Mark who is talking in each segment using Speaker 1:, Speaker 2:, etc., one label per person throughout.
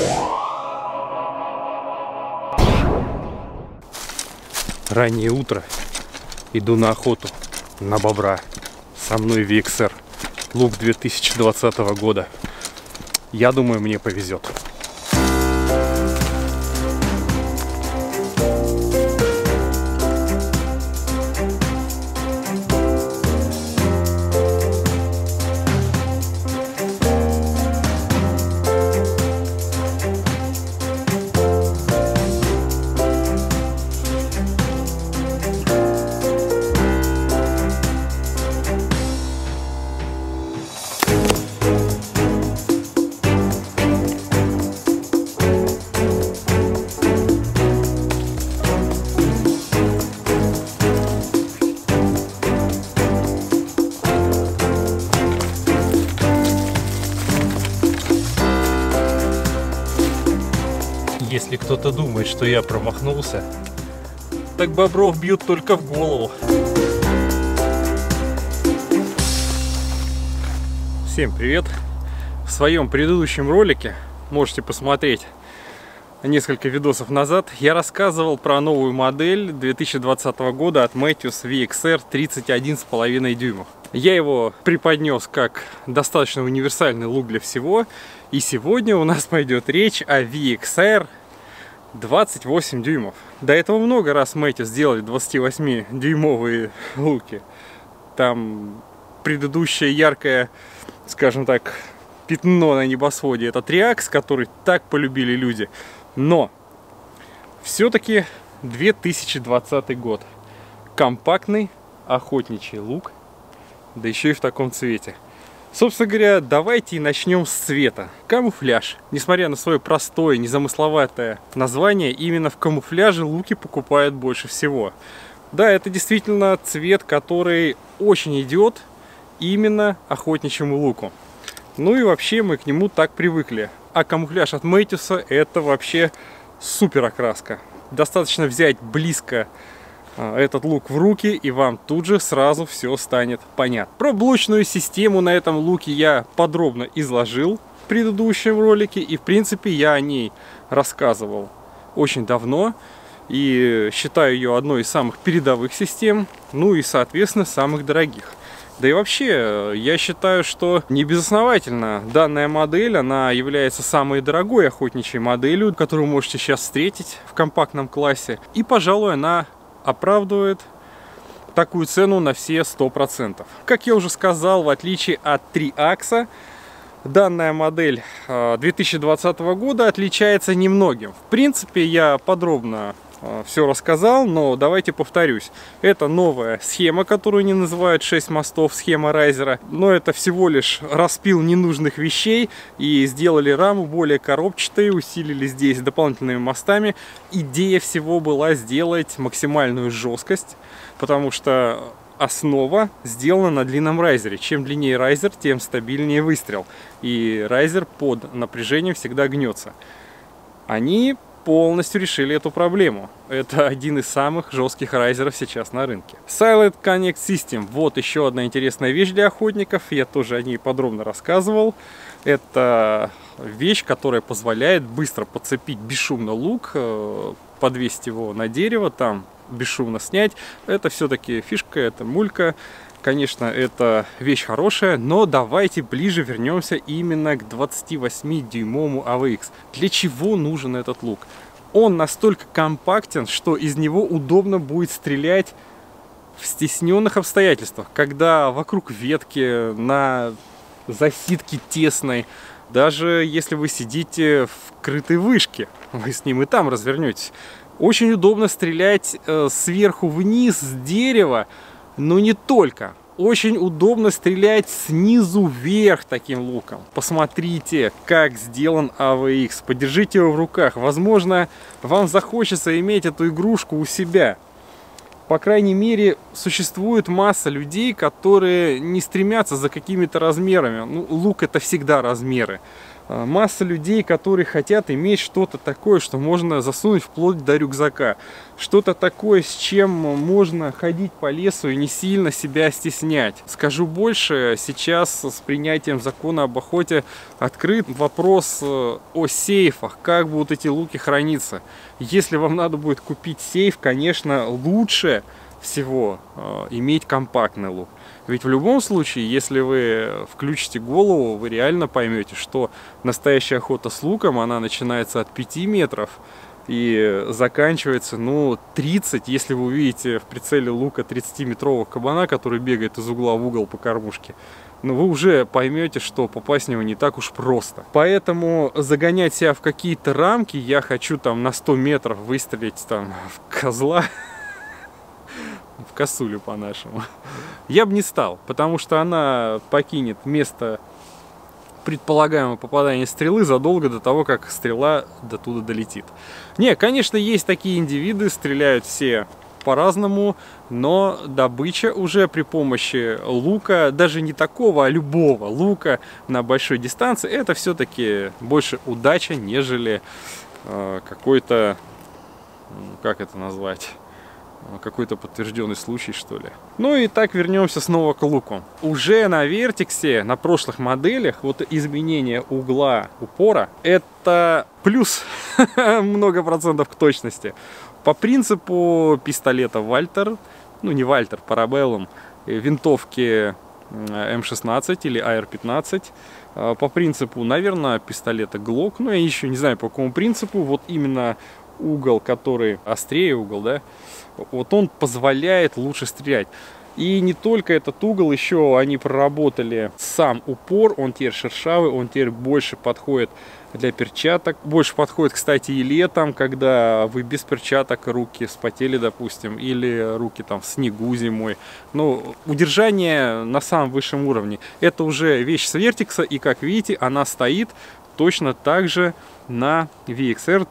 Speaker 1: Раннее утро. Иду на охоту. На бобра. Со мной VXR. Лук 2020 года. Я думаю, мне повезет. Если кто-то думает, что я промахнулся, так бобров бьют только в голову. Всем привет! В своем предыдущем ролике, можете посмотреть несколько видосов назад, я рассказывал про новую модель 2020 года от Mathews VXR 31,5 дюймов. Я его преподнес как достаточно универсальный лук для всего. И сегодня у нас пойдет речь о VXR 28 дюймов. До этого много раз Mathews сделали 28-дюймовые луки. Там предыдущее яркое, скажем так, пятно на небосводе — это Triax, который так полюбили люди. Но все-таки 2020 год. Компактный охотничий лук, да еще и в таком цвете. Собственно говоря, давайте и начнем с цвета. Камуфляж. Несмотря на свое простое, незамысловатое название, именно в камуфляже луки покупают больше всего. Да, это действительно цвет, который очень идет именно охотничьему луку. Ну и вообще мы к нему так привыкли. А камуфляж от Mathews — это вообще супер окраска. Достаточно взять близко этот лук в руки, и вам тут же сразу все станет понятно. Про блочную систему на этом луке я подробно изложил в предыдущем ролике, и в принципе я о ней рассказывал очень давно, и считаю ее одной из самых передовых систем, ну и соответственно самых дорогих. Да и вообще, я считаю, что не безосновательно данная модель, она является самой дорогой охотничьей моделью, которую вы можете сейчас встретить в компактном классе, и, пожалуй, она оправдывает такую цену на все 100%. Как я уже сказал, в отличие от Triax, данная модель 2020 года отличается немногим. В принципе, я подробно все рассказал, но давайте повторюсь. Это новая схема, которую не называют 6 мостов, схема райзера. Но это всего лишь распил ненужных вещей и сделали раму более коробчатой, усилили здесь дополнительными мостами. Идея всего была сделать максимальную жесткость, потому что основа сделана на длинном райзере. Чем длиннее райзер, тем стабильнее выстрел. И райзер под напряжением всегда гнется. Они полностью решили эту проблему. Это один из самых жестких райзеров сейчас на рынке. Silent Connect System. Вот еще одна интересная вещь для охотников. Я тоже о ней подробно рассказывал. Это вещь, которая позволяет быстро подцепить бесшумно лук, подвесить его на дерево, там бесшумно снять. Это все-таки фишка, это мулька. Конечно, это вещь хорошая, но давайте ближе вернемся именно к 28-дюймовому AVX. Для чего нужен этот лук? Он настолько компактен, что из него удобно будет стрелять в стесненных обстоятельствах, когда вокруг ветки, на засидке тесной, даже если вы сидите в крытой вышке, вы с ним и там развернетесь. Очень удобно стрелять сверху вниз с дерева. Но не только. Очень удобно стрелять снизу вверх таким луком. Посмотрите, как сделан AVX. Подержите его в руках. Возможно, вам захочется иметь эту игрушку у себя. По крайней мере, существует масса людей, которые не стремятся за какими-то размерами. Ну, лук — это всегда размеры. Масса людей, которые хотят иметь что-то такое, что можно засунуть вплоть до рюкзака. Что-то такое, с чем можно ходить по лесу и не сильно себя стеснять. Скажу больше, сейчас с принятием закона об охоте открыт вопрос о сейфах, как будут эти луки храниться. Если вам надо будет купить сейф, конечно, лучше всего иметь компактный лук. Ведь в любом случае, если вы включите голову, вы реально поймете, что настоящая охота с луком, она начинается от 5 метров и заканчивается, ну, 30, если вы увидите в прицеле лука 30-метрового кабана, который бегает из угла в угол по кормушке, но вы уже поймете, что попасть в него не так уж просто. Поэтому загонять себя в какие-то рамки, я хочу там на 100 метров выстрелить там в козла, в косулю по-нашему, я бы не стал, потому что она покинет место предполагаемого попадания стрелы задолго до того, как стрела до туда долетит. Не, конечно, есть такие индивиды, стреляют все по-разному, но добыча уже при помощи лука, даже не такого, а любого лука на большой дистанции, это все-таки больше удача, нежели какой-то, как это назвать, какой-то подтвержденный случай, что ли. Ну и так вернемся снова к луку. Уже на Вертиксе, на прошлых моделях, вот изменение угла упора, это плюс много процентов к точности. По принципу пистолета Вальтер, ну не Вальтер, Парабеллум, винтовки М16 или AR-15, по принципу, наверное, пистолета Glock, но я еще не знаю по какому принципу, вот именно угол, который острее угол, да, вот он позволяет лучше стрелять. И не только этот угол, еще они проработали сам упор, он теперь шершавый, он теперь больше подходит для перчаток. Больше подходит, кстати, и летом, когда вы без перчаток, руки вспотели, допустим, или руки там в снегу зимой. Но удержание на самом высшем уровне. Это уже вещь с Вертикса, и как видите, она стоит точно так же на VXR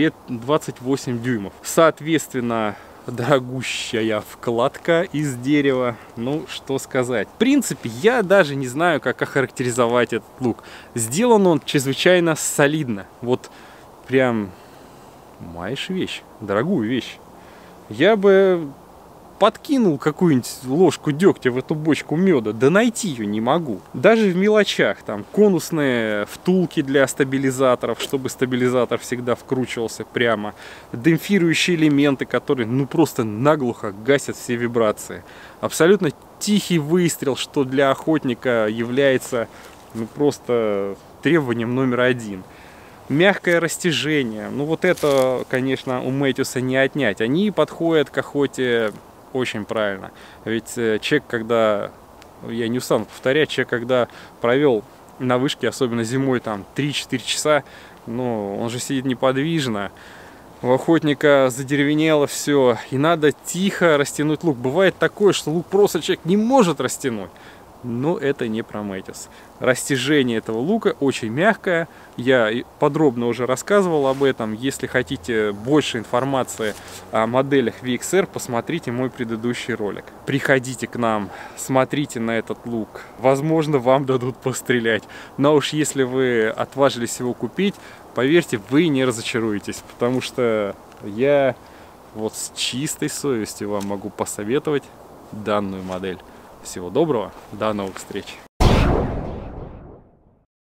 Speaker 1: 28 дюймов. Соответственно, дорогущая вкладка из дерева. Ну, что сказать. В принципе, я даже не знаю, как охарактеризовать этот лук. Сделан он чрезвычайно солидно. Вот прям маешь вещь, дорогую вещь. Я бы подкинул какую-нибудь ложку дегтя в эту бочку меда, да найти ее не могу. Даже в мелочах, там конусные втулки для стабилизаторов, чтобы стабилизатор всегда вкручивался прямо, демпфирующие элементы, которые ну просто наглухо гасят все вибрации. Абсолютно тихий выстрел, что для охотника является ну просто требованием номер один. Мягкое растяжение, ну вот это, конечно, у Мэтьюса не отнять. Они подходят к охоте очень правильно. Ведь человек, когда, я не устану повторять, человек, когда провел на вышке, особенно зимой, там 3-4 часа, ну, он же сидит неподвижно, у охотника задеревенело все, и надо тихо растянуть лук. Бывает такое, что лук просто человек не может растянуть. Но это не про Мэтьюс. Растяжение этого лука очень мягкое. Я подробно уже рассказывал об этом. Если хотите больше информации о моделях VXR, посмотрите мой предыдущий ролик. Приходите к нам, смотрите на этот лук. Возможно, вам дадут пострелять. Но уж если вы отважились его купить, поверьте, вы не разочаруетесь. Потому что я вот с чистой совестью вам могу посоветовать данную модель. Всего доброго, до новых встреч!